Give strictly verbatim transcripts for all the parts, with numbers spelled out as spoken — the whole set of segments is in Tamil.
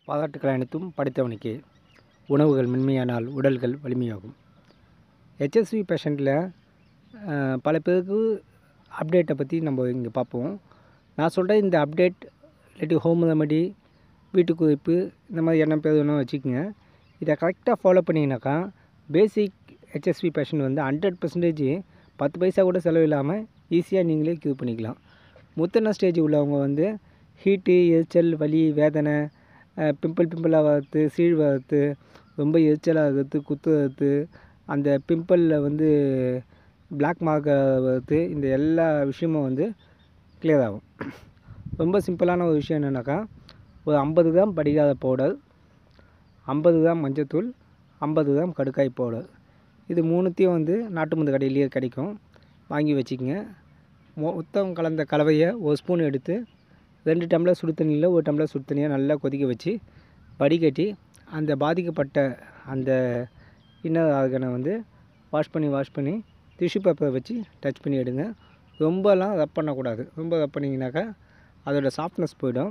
பாராட்டுக்கள் அனைத்தும் படைத்தவனுக்கே. உணவுகள் மென்மையானால் உடல்கள் வலிமையாகும். ஹெச்எஸ்வி பேஷண்ட்டில் பல பேருக்கு அப்டேட்டை பற்றி நம்ம இங்கே பார்ப்போம். நான் சொல்கிற இந்த அப்டேட் இல்லாட்டி ஹோம் ரெமெடி, வீட்டு குறிப்பு, இந்த மாதிரி என்ன பேர் வேணும் வச்சுக்கோங்க. இதை கரெக்டாக ஃபாலோ பண்ணிங்கனாக்கா பேசிக் ஹெச்எஸ்வி பேஷண்ட் வந்து ஹண்ட்ரட் பர்சன்டேஜ் பத்து பைசா கூட செலவு இல்லாமல் ஈஸியாக நீங்களே க்யூர் பண்ணிக்கலாம். முத்தின ஸ்டேஜ் உள்ளவங்க வந்து ஹீட்டு, எரிச்சல், வலி, வேதனை, பிம்பிள் பிம்பிளாக வளர்த்து, சீழ் வளர்த்து, ரொம்ப எரிச்சலாக இருக்கிறது, குத்துறது, அந்த பிம்பிளில் வந்து பிளாக் மார்க் வளர்த்து, இந்த எல்லா விஷயமும் வந்து கிளியர் ஆகும். ரொம்ப சிம்பிளான ஒரு விஷயம் என்னென்னாக்கா, ஒரு ஐம்பது கிராம் படிகாத பவுடர், ஐம்பது கிராம் மஞ்சத்தூள், ஐம்பது கிராம் கடுக்காய் பவுடர், இது மூணுத்தையும் வந்து நாட்டு மருந்து கடையிலேயே கிடைக்கும், வாங்கி வச்சுக்கோங்க. மொத்தம் கலந்த கலவையை ஒரு ஸ்பூன் எடுத்து ரெண்டு டம்ளர் சுடு தண்ணியில் ஒரு டம்ளர் சுடு தண்ணியை நல்லா கொதிக்க வச்சு வடிகட்டி அந்த பாதிக்கப்பட்ட அந்த இன்னர் ஆர்கனை வந்து வாஷ் பண்ணி வாஷ் பண்ணி டிஷ்யூ பேப்பரை வச்சு டச் பண்ணி எடுங்க. ரொம்பலாம் ரப் பண்ணக்கூடாது. ரொம்ப ரப் பண்ணிங்கனாக்கா அதோடய சாஃப்ட்னஸ் போயிடும்.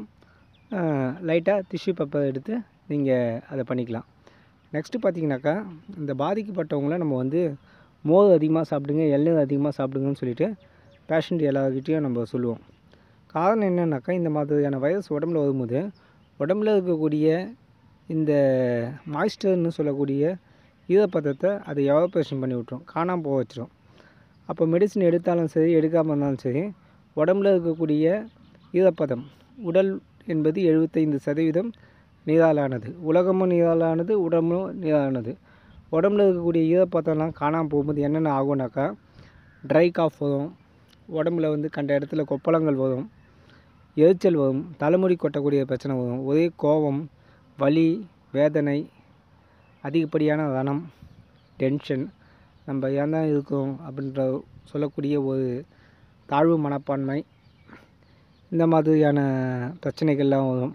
லைட்டாக டிஷ்யூ பேப்பர் எடுத்து நீங்கள் அதை பண்ணிக்கலாம். நெக்ஸ்ட்டு பார்த்திங்கனாக்கா, இந்த பாதிக்கப்பட்டவங்கள நம்ம வந்து மோர் அதிகமாக சாப்பிடுங்க, எண்ணெய் அதிகமாக சாப்பிடுங்கன்னு சொல்லிவிட்டு பேஷண்ட் எல்லார்கிட்டையும் நம்ம சொல்லுவோம். காரணம் என்னென்னாக்கா, இந்த மாதிரியான வைரஸ் உடம்புல வரும்போது உடம்புல இருக்கக்கூடிய இந்த மாய்ஸ்டர்னு சொல்லக்கூடிய ஈரப்பதத்தை அதை எவாப்ரேஷன் பண்ணி விட்டுரும், காணாமல் போக வச்சிடும். அப்போ மெடிசின் எடுத்தாலும் சரி, எடுக்காமல் இருந்தாலும் சரி, உடம்புல இருக்கக்கூடிய ஈரப்பதம், உடல் என்பது எழுபத்தைந்து சதவீதம் நீராலானது, உலகமும் நீராலானது, உடம்பும் நீராலானது. உடம்புல இருக்கக்கூடிய ஈரப்பதம்லாம் காணாமல் போகும்போது என்னென்ன ஆகும்னாக்கா, ட்ரை காஃப் வரும், உடம்புல வந்து கண்ட இடத்துல கொப்பளங்கள் வரும், எரிச்சல் வரும், தலைமுடி கொட்டக்கூடிய பிரச்சனை வரும், ஒரே கோபம், வலி, வேதனை, அதிகப்படியான ரணம், டென்ஷன், நம்ம ஏன் தான் இருக்கோம் அப்படின்ற சொல்லக்கூடிய ஒரு தாழ்வு மனப்பான்மை, இந்த மாதிரியான பிரச்சனைகள்லாம் வரும்.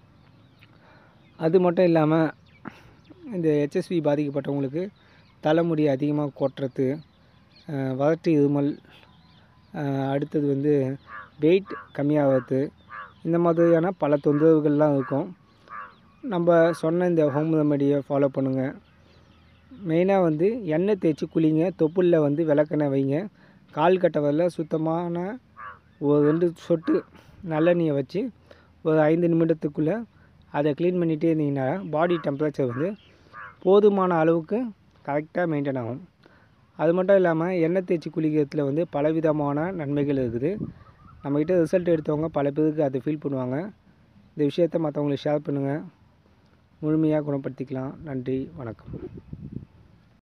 அது மட்டும் இல்லாமல் இந்த ஹெச்எஸ்வி பாதிக்கப்பட்டவங்களுக்கு தலைமுடி அதிகமாக கொட்டுறது, வறட்டு இருமல், அடுத்தது வந்து வெயிட் கம்மியாகிறது, இந்த மாதிரியான பல தொந்தரவுகள்லாம் இருக்கும். நம்ம சொன்ன இந்த ஹோம் ரெமெடியை ஃபாலோ பண்ணுங்கள். மெயினாக வந்து எண்ணெய் தேய்ச்சி குளிங்க, தொப்புளில் வந்து விளக்கெண்ணெய் வைங்க, கால் கட்டை வரல சுத்தமான ஒரு ரெண்டு சொட்டு நல்லெண்ணெயை வச்சு ஒரு ஐந்து நிமிடத்துக்குள்ளே அதை க்ளீன் பண்ணிகிட்டே இருந்தீங்கன்னா பாடி டெம்பரேச்சர் வந்து போதுமான அளவுக்கு கரெக்டாக மெயின்டைன் ஆகும். அது மட்டும் இல்லாமல் எண்ணெய் தேய்ச்சி குளிக்கிறதுல வந்து பலவிதமான நன்மைகள் இருக்குது. நம்மக்கிட்ட ரிசல்ட் எடுத்தவங்க பல பேருக்கு அதை ஃபீல் பண்ணுவாங்க. இந்த விஷயத்தை மற்றவங்களுக்கு ஷேர் பண்ணுங்கள், முழுமையாக குணப்படுத்திக்கலாம். நன்றி, வணக்கம்.